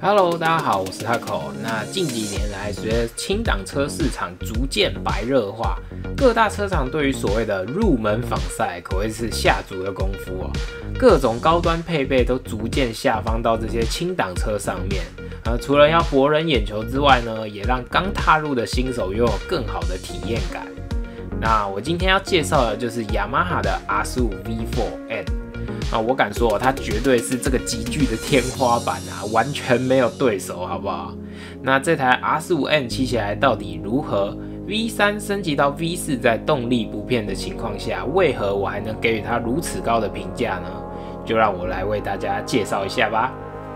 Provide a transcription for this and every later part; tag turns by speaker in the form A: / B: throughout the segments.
A: Hello， 大家好，我是 Taco。那近几年来，随着轻档车市场逐渐白热化，各大车厂对于所谓的入门仿赛可谓是下足的功夫哦。各种高端配备都逐渐下放到这些轻档车上面。除了要博人眼球之外呢，也让刚踏入的新手拥有更好的体验感。那我今天要介绍的就是雅马哈的 R15 V4N。我敢说，它绝对是这个级距的天花板啊，完全没有对手，好不好？那这台 R15N 骑起来到底如何 ？V3 升级到 V4， 在动力不变的情况下，为何我还能给予它如此高的评价呢？就让我来为大家介绍一下吧。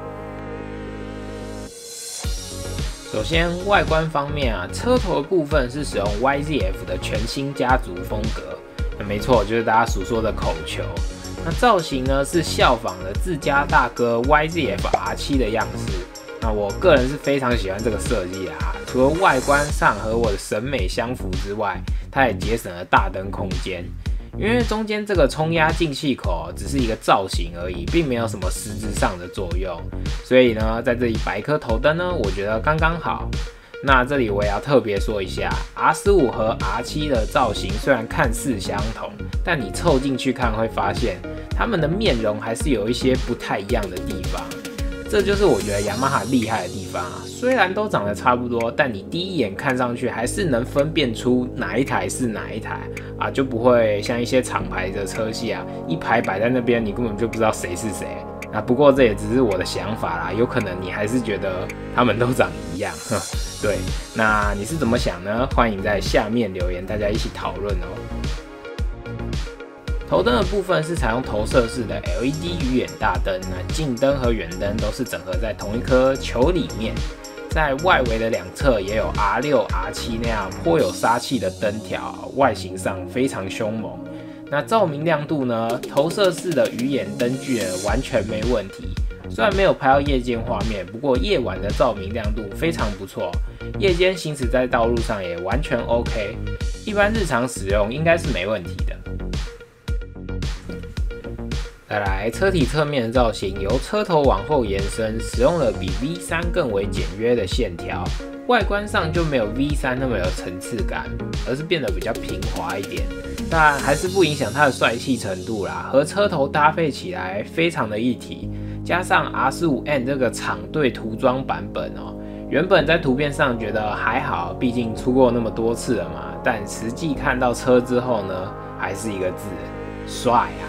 A: 首先，外观方面啊，车头的部分是使用 YZF 的全新家族风格，没错，就是大家所说的口球。那造型呢是效仿了自家大哥 YZF R7 的样式。那我个人是非常喜欢这个设计啦，除了外观上和我的审美相符之外，它也节省了大灯空间。因为中间这个冲压进气口只是一个造型而已，并没有什么实质上的作用，所以呢，在这里摆一颗头灯呢，我觉得刚刚好。那这里我也要特别说一下 ，R15 和 R7 的造型虽然看似相同，但你凑进去看会发现，他们的面容还是有一些不太一样的地方。这就是我觉得雅马哈厉害的地方啊！虽然都长得差不多，但你第一眼看上去还是能分辨出哪一台是哪一台啊，就不会像一些厂牌的车系啊，一排摆在那边，你根本就不知道谁是谁。那不过这也只是我的想法啦，有可能你还是觉得他们都长一样。对，那你是怎么想呢？欢迎在下面留言，大家一起讨论哦。头灯的部分是采用投射式的 LED 鱼眼大灯，那近灯和远灯都是整合在同一颗球里面。在外围的两侧也有 R6、R7 那样颇有杀气的灯条，外形上非常凶猛。那照明亮度呢？投射式的鱼眼灯具完全没问题。虽然没有拍到夜间画面，不过夜晚的照明亮度非常不错，夜间行驶在道路上也完全 OK， 一般日常使用应该是没问题的。再来，车体侧面的造型由车头往后延伸，使用了比 V3 更为简约的线条，外观上就没有 V3 那么有层次感，而是变得比较平滑一点。但还是不影响它的帅气程度啦，和车头搭配起来非常的一体。加上 R15N 这个厂队涂装版本哦，原本在图片上觉得还好，毕竟出过那么多次了嘛。但实际看到车之后呢，还是一个字：帅啊！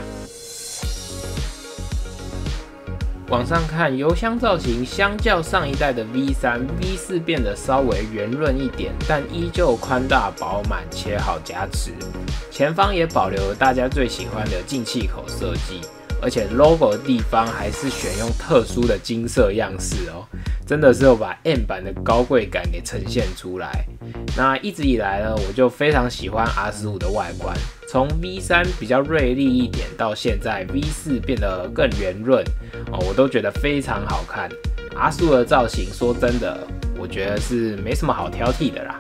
A: 往上看，油箱造型相较上一代的 V3、V4 变得稍微圆润一点，但依旧宽大饱满且好加持。前方也保留了大家最喜欢的进气口设计，而且 logo 的地方还是选用特殊的金色样式哦，真的是有把 M 版的高贵感给呈现出来。那一直以来呢，我就非常喜欢 R15 的外观，从 V3 比较锐利一点，到现在 V4 变得更圆润我都觉得非常好看。R15 的造型，说真的，我觉得是没什么好挑剔的啦。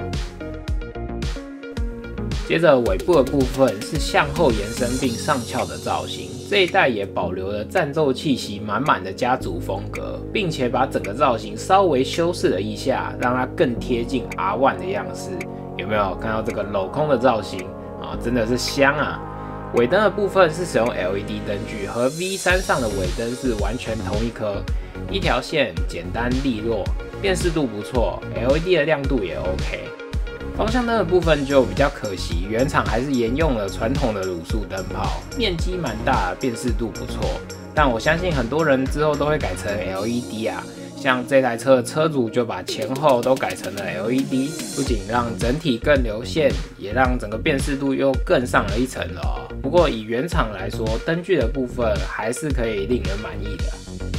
A: 接着尾部的部分是向后延伸并上翘的造型，这一代也保留了战斗气息满满的家族风格，并且把整个造型稍微修饰了一下，让它更贴近 R1 的样式。有没有看到这个镂空的造型啊？真的是香啊！尾灯的部分是使用 LED 灯具，和 V3 上的尾灯是完全同一颗，一条线简单利落，辨识度不错 ，LED 的亮度也 OK。方向灯的部分就比较可惜，原厂还是沿用了传统的卤素灯泡，面积蛮大，辨识度不错。但我相信很多人之后都会改成 LED 啊，像这台车的车主就把前后都改成了 LED， 不仅让整体更流线，也让整个辨识度又更上了一层了不过以原厂来说，灯具的部分还是可以令人满意的。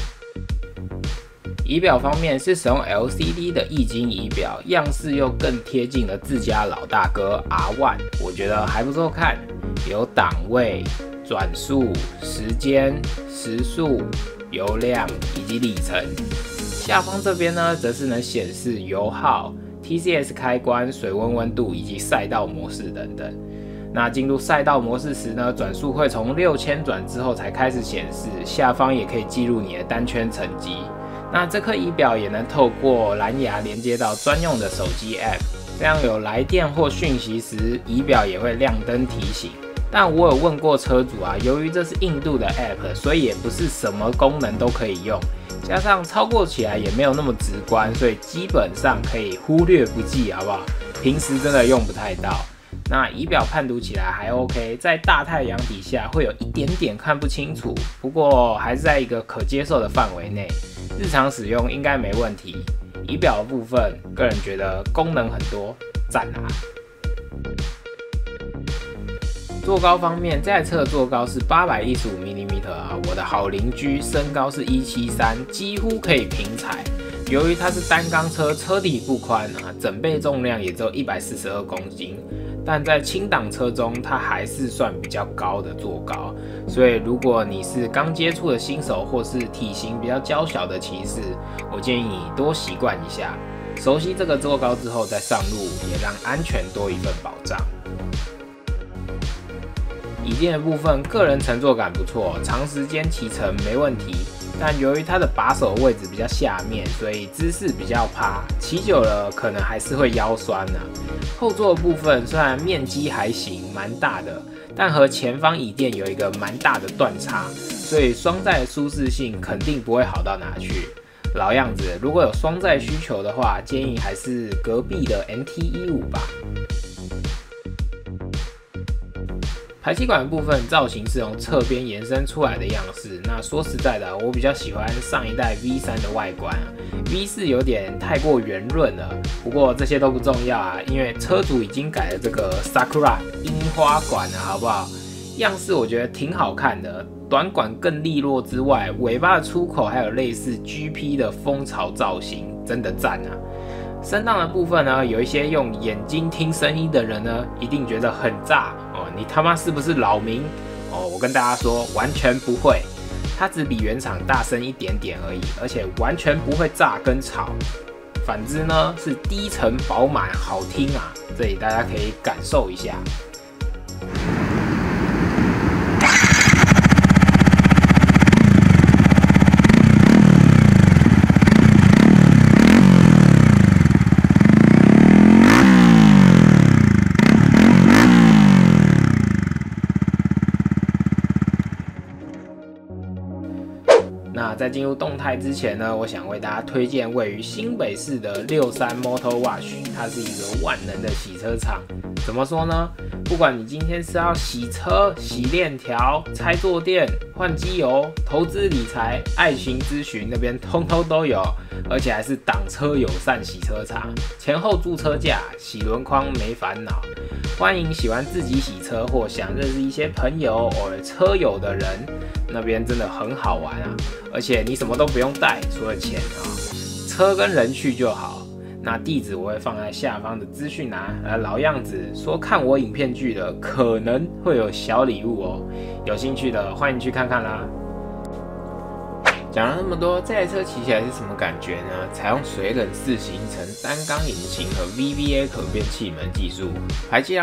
A: 仪表方面是使用 LCD 的液晶仪表，样式又更贴近了自家老大哥 R1， 我觉得还不错看，有档位、转速、时间、时速、油量以及里程。下方这边呢，则是能显示油耗、TCS 开关、水温温度以及赛道模式等等。那进入赛道模式时呢，转速会从6000转之后才开始显示，下方也可以记录你的单圈成绩。 那这颗仪表也能透过蓝牙连接到专用的手机 App， 这样有来电或讯息时，仪表也会亮灯提醒。但我有问过车主啊，由于这是印度的 App， 所以也不是什么功能都可以用，加上操作起来也没有那么直观，所以基本上可以忽略不计，好不好？平时真的用不太到。那仪表判读起来还 OK， 在大太阳底下会有一点点看不清楚，不过还是在一个可接受的范围内，日常使用应该没问题。仪表的部分，个人觉得功能很多，赞啊！坐高方面，这台车的坐高是815mm啊，我的好邻居身高是173，几乎可以平踩。由于它是单缸车，车体不宽啊，整备重量也只有142公斤，但在轻档车中，它还是算比较高的坐高。所以如果你是刚接触的新手，或是体型比较娇小的骑士，我建议你多习惯一下，熟悉这个坐高之后再上路，也让安全多一份保障。椅垫的部分，个人乘坐感不错，长时间骑乘没问题。但由于它的把手位置比较下面，所以姿势比较趴，骑久了可能还是会腰酸啊。后座的部分虽然面积还行，蛮大的，但和前方椅垫有一个蛮大的断差，所以双载的舒适性肯定不会好到哪去。老样子，如果有双载需求的话，建议还是隔壁的 NT15吧。排气管的部分造型是从侧边延伸出来的样式。那说实在的，我比较喜欢上一代 V3 的外观，V4 有点太过圆润了。不过这些都不重要啊，因为车主已经改了这个 Sakura 樱花管了，好不好？样式我觉得挺好看的，短管更利落之外，尾巴的出口还有类似 GP 的蜂巢造型，真的赞啊！声浪的部分呢，有一些用眼睛听声音的人呢，一定觉得很炸哦。你他妈是不是扰民哦？我跟大家说，完全不会，它只比原厂大声一点点而已，而且完全不会炸跟吵。反之呢，是低沉饱满，好听啊！这里大家可以感受一下。那在进入动态之前呢，我想为大家推荐位于新北市的63 Motor Wash， 它是一个万能的洗车场。怎么说呢？不管你今天是要洗车、洗链条、拆坐垫、换机油、投资理财、爱情咨询，那边通通都有，而且还是挡车友善洗车场，前后驻车架、洗轮框没烦恼。欢迎喜欢自己洗车或想认识一些朋友或车友的人，那边真的很好玩啊！而且你什么都不用带，除了钱啊，车跟人去就好。那地址我会放在下方的资讯栏。老样子，说看我影片剧的可能会有小礼物哦，有兴趣的欢迎去看看啦。讲了那么多，这台车骑起来是什么感觉呢？采用水冷式行程单缸引擎和 VVA 可变气门技术，排气量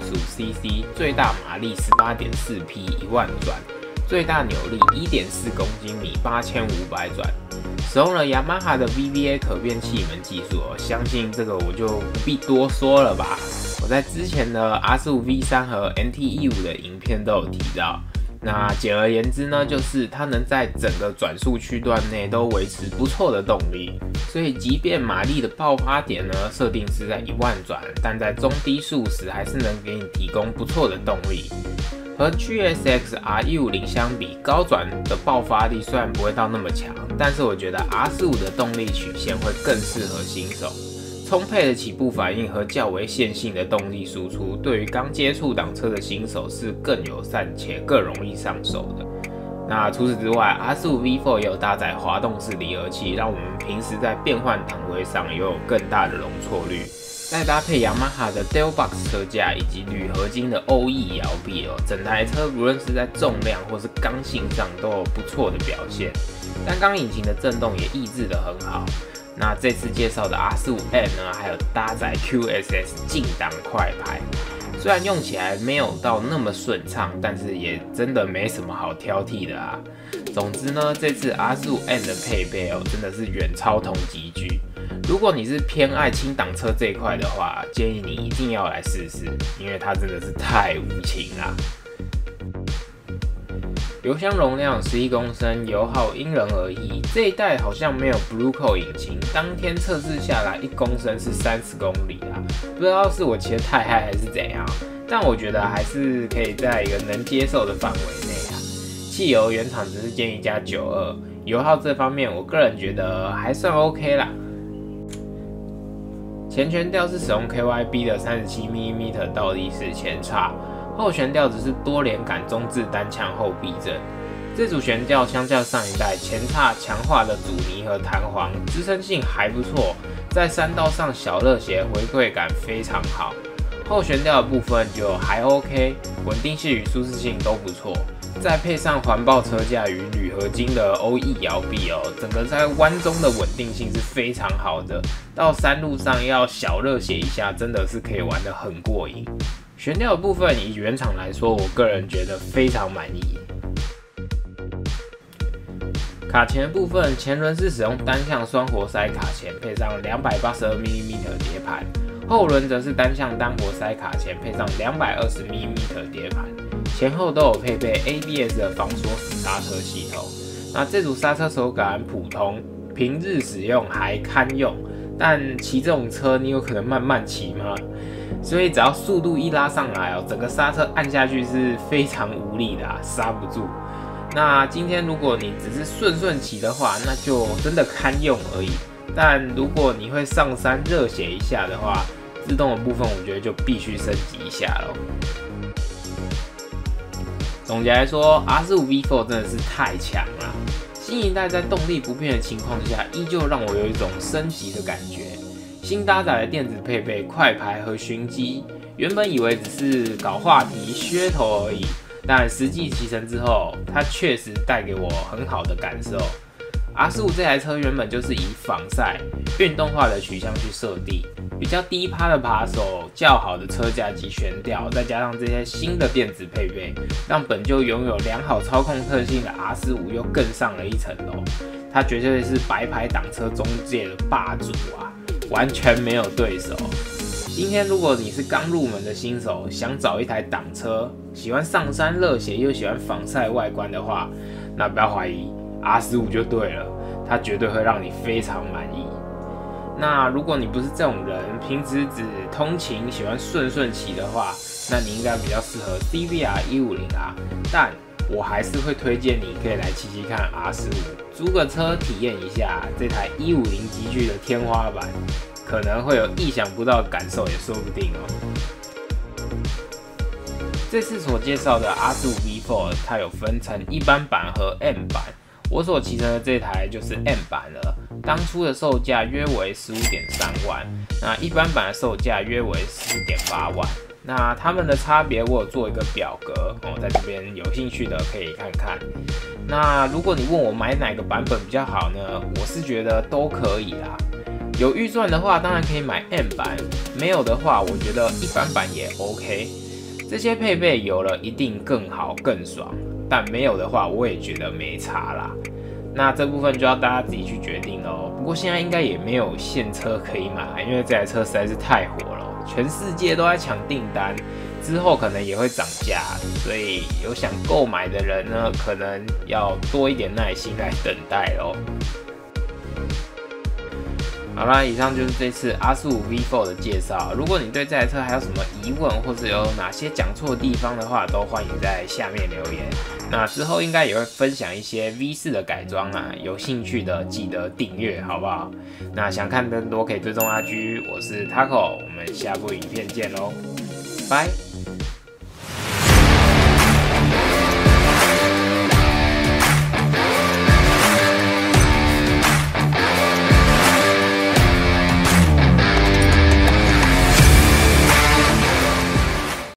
A: 155cc， 最大马力 18.4 匹，1万转，最大扭力 1.4公斤米，8500转。使用了雅马哈的 VVA 可变气门技术哦，相信这个我就不必多说了吧。我在之前的 R15 V3 和 NT15 的影片都有提到。那简而言之呢，就是它能在整个转速区段内都维持不错的动力，所以即便马力的爆发点呢设定是在1万转，但在中低速时还是能给你提供不错的动力。和 GSX R150 相比，高转的爆发力虽然不会到那么强，但是我觉得 R45 的动力曲线会更适合新手。充沛的起步反应和较为线性的动力输出，对于刚接触挡车的新手是更友善且更容易上手的。那除此之外 ，R15 V4 也有搭载滑动式离合器，让我们平时在变换档位上也有更大的容错率。再搭配雅马哈的 Dealbox 车架以及铝合金的 OE 摇臂整台车无论是在重量或是刚性上都有不错的表现。单缸引擎的震动也抑制得很好。那这次介绍的 R45M 呢，还有搭载 QSS 进档快排，虽然用起来没有到那么顺畅，但是也真的没什么好挑剔的啊。 总之呢，这次 R45M 的配备真的是远超同级距。如果你是偏爱轻档车这一块的话，建议你一定要来试试，因为它真的是太无情啦。油箱容量11公升，油耗因人而异。这一代好像没有 Blue Core 引擎，当天测试下来1公升是30公里啊，不知道是我骑得太嗨还是怎样，但我觉得还是可以在一个能接受的范围内啊。汽油原厂只是建议加92，油耗这方面我个人觉得还算 OK 啦。前悬吊是使用 KYB 的37mm 倒立式前叉，后悬吊只是多连杆中置单枪后避震。这组悬吊相较上一代前叉强化的阻尼和弹簧，支撑性还不错，在山道上小热血回馈感非常好。后悬吊的部分就还 OK， 稳定性与舒适性都不错。再配上环抱车架与铝合金的欧翼摇臂整个在弯中的稳定性是非常好的。到山路上要小热血一下，真的是可以玩得很过瘾。悬吊的部分以原厂来说，我个人觉得非常满意。卡钳的部分，前轮是使用单向双活塞卡钳，配上 282mm 碟盘，后轮则是单向单活塞卡钳，配上 220mm 碟盘。前后都有配备 ABS 的防锁死刹车系统。那这组刹车手感普通，平日使用还堪用，但骑这种车你有可能慢慢骑吗？所以只要速度一拉上来整个刹车按下去是非常无力的刹不住。那今天如果你只是顺骑的话，那就真的堪用而已。但如果你会上山热血一下的话，制动的部分我觉得就必须升级一下咯。总结来说 ，R45 V4 真的是太强了。新一代在动力不变的情况下，依旧让我有一种升级的感觉。新搭载的电子配备、快排和循迹，原本以为只是搞话题、噱头而已，但实际骑乘之后，它确实带给我很好的感受。R45 这台车原本就是以仿赛、运动化的取向去设定，比较低趴的扒手、较好的车架及悬吊，再加上这些新的电子配备，让本就拥有良好操控特性的 R45 又更上了一层楼。它绝对是白牌挡车中介的霸主啊，完全没有对手。今天如果你是刚入门的新手，想找一台挡车，喜欢上山热血又喜欢仿赛外观的话，那不要怀疑。R45 就对了，它绝对会让你非常满意。那如果你不是这种人，平时只通勤喜欢顺骑的话，那你应该比较适合 CBR 150R。但我还是会推荐你可以来骑看 R45， 租个车体验一下这台150级距的天花板，可能会有意想不到的感受也说不定这次所介绍的 R45 V4， 它有分成一般版和 M 版。我所骑乘的这台就是 M 版了，当初的售价约为 15.3 万，那一般版的售价约为 10.8 万。那它们的差别我有做一个表格在这边有兴趣的可以看看。那如果你问我买哪个版本比较好呢？我是觉得都可以啦。有预算的话，当然可以买 M 版；没有的话，我觉得一般版也 OK。这些配备有了一定更好更爽，但没有的话，我也觉得没差啦。那这部分就要大家自己去决定咯。不过现在应该也没有现车可以买，因为这台车实在是太火了，全世界都在抢订单，之后可能也会涨价，所以有想购买的人呢，可能要多一点耐心来等待咯。好啦，以上就是这次 R45 V4 的介绍。如果你对这台车还有什么疑问，或者有哪些讲错的地方的话，都欢迎在下面留言。那之后应该也会分享一些 V4 的改装有兴趣的记得订阅，好不好？那想看更多可以追踪 IG， 我是 Taco， 我们下部影片见喽，拜。